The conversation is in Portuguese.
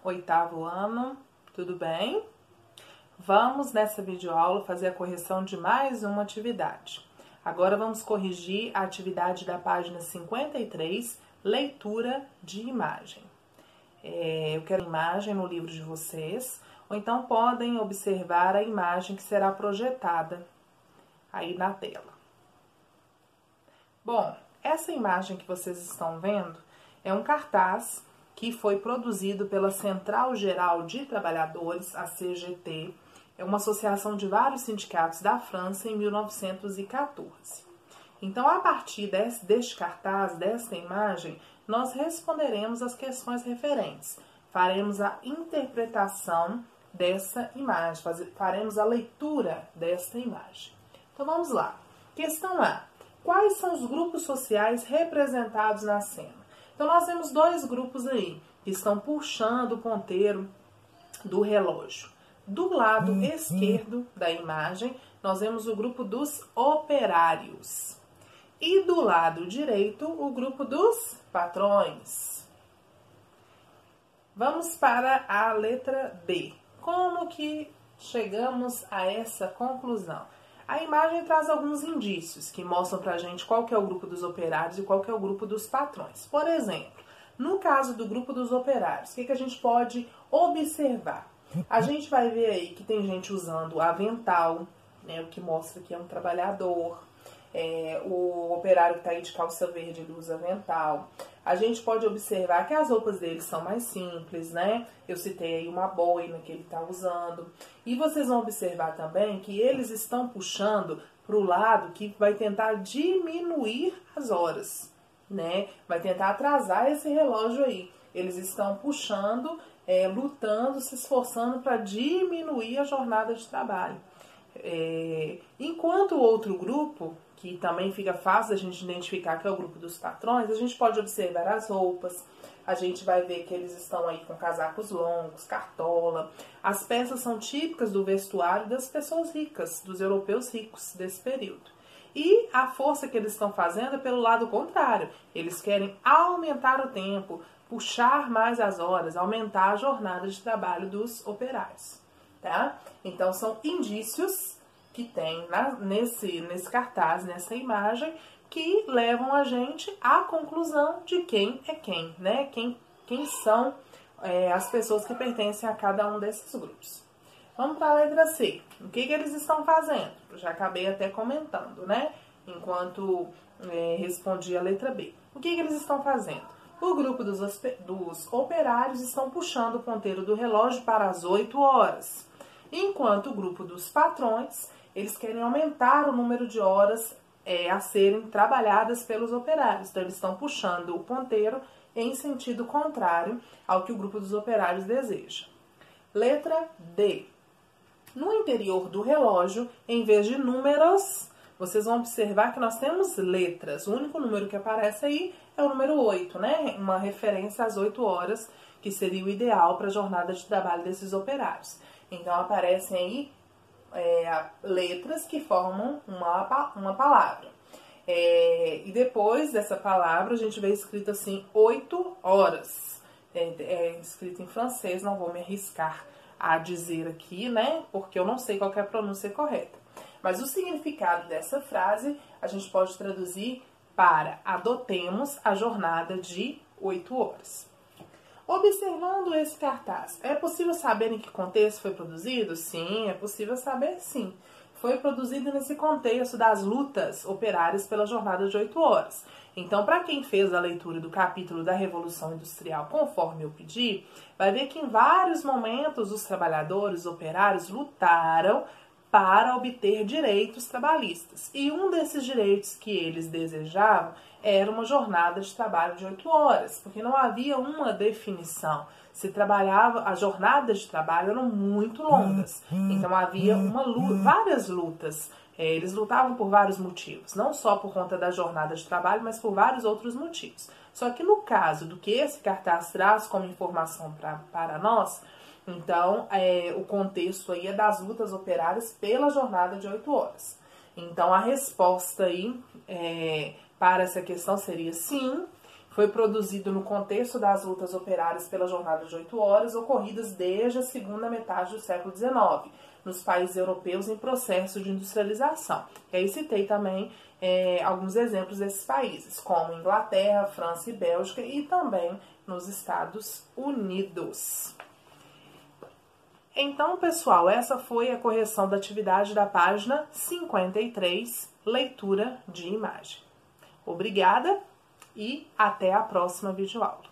oitavo ano, tudo bem? Vamos nessa videoaula fazer a correção de mais uma atividade. Agora vamos corrigir a atividade da página 53, leitura de imagem. Eu quero a imagem no livro de vocês, ou então podem observar a imagem que será projetada aí na tela. Bom, essa imagem que vocês estão vendo é um cartaz que foi produzido pela Central Geral de Trabalhadores, a CGT, é uma associação de vários sindicatos da França em 1914. Então, a partir deste cartaz, desta imagem, nós responderemos as questões referentes. Faremos a interpretação dessa imagem, faremos a leitura desta imagem. Então, vamos lá. Questão A. Quais são os grupos sociais representados na cena? Então, nós temos dois grupos aí, que estão puxando o ponteiro do relógio. Do lado esquerdo da imagem, nós vemos o grupo dos operários. E do lado direito, o grupo dos patrões. Vamos para a letra B. Como que chegamos a essa conclusão? A imagem traz alguns indícios que mostram pra gente qual que é o grupo dos operários e qual que é o grupo dos patrões. Por exemplo, no caso do grupo dos operários, o que a gente pode observar? A gente vai ver aí que tem gente usando avental, né, o que mostra que é um trabalhador. O operário que está aí de calça verde, ele usa avental. A gente pode observar que as roupas deles são mais simples, né? Eu citei aí uma boina que ele está usando. E vocês vão observar também que eles estão puxando para o lado que vai tentar diminuir as horas, né? Vai tentar atrasar esse relógio aí. Eles estão puxando, lutando, se esforçando para diminuir a jornada de trabalho. Enquanto o outro grupo, que também fica fácil a gente identificar que é o grupo dos patrões, a gente pode observar as roupas, a gente vai ver que eles estão aí com casacos longos, cartola. As peças são típicas do vestuário das pessoas ricas, dos europeus ricos desse período. E a força que eles estão fazendo é pelo lado contrário. Eles querem aumentar o tempo, puxar mais as horas, aumentar a jornada de trabalho dos operários. Tá? Então, são indícios que tem nesse cartaz, nessa imagem, que levam a gente à conclusão de quem é quem, né? Quem são as pessoas que pertencem a cada um desses grupos. Vamos para a letra C. O que eles estão fazendo? Eu já acabei até comentando, né? Enquanto respondi a letra B. O que eles estão fazendo? O grupo dos operários estão puxando o ponteiro do relógio para as 8 horas. Enquanto o grupo dos patrões, eles querem aumentar o número de horas a serem trabalhadas pelos operários. Então, eles estão puxando o ponteiro em sentido contrário ao que o grupo dos operários deseja. Letra D. No interior do relógio, em vez de números, vocês vão observar que nós temos letras. O único número que aparece aí é o número 8, né? Uma referência às 8 horas, que seria o ideal para a jornada de trabalho desses operários. Então, aparecem aí letras que formam uma palavra. E depois dessa palavra, a gente vê escrito assim, 8 horas. É escrito em francês, não vou me arriscar a dizer aqui, né? Porque eu não sei qual que é a pronúncia correta. Mas o significado dessa frase, a gente pode traduzir para adotemos a jornada de 8 horas. Observando esse cartaz, é possível saber em que contexto foi produzido? Sim, é possível saber sim. Foi produzido nesse contexto das lutas operárias pela jornada de 8 horas. Então, para quem fez a leitura do capítulo da Revolução Industrial, conforme eu pedi, vai ver que em vários momentos os trabalhadores, os operários, lutaram para obter direitos trabalhistas. E um desses direitos que eles desejavam era uma jornada de trabalho de 8 horas, porque não havia uma definição. Se trabalhava, as jornadas de trabalho eram muito longas, então havia várias lutas. Eles lutavam por vários motivos, não só por conta da jornada de trabalho, mas por vários outros motivos. Só que no caso do que esse cartaz traz como informação para nós, então o contexto aí é das lutas operárias pela jornada de 8 horas. Então a resposta aí para essa questão seria sim. Foi produzido no contexto das lutas operárias pela jornada de 8 horas, ocorridas desde a segunda metade do século XIX, nos países europeus em processo de industrialização. E aí citei também alguns exemplos desses países, como Inglaterra, França e Bélgica, e também nos Estados Unidos. Então, pessoal, essa foi a correção da atividade da página 53, leitura de imagem. Obrigada e até a próxima videoaula.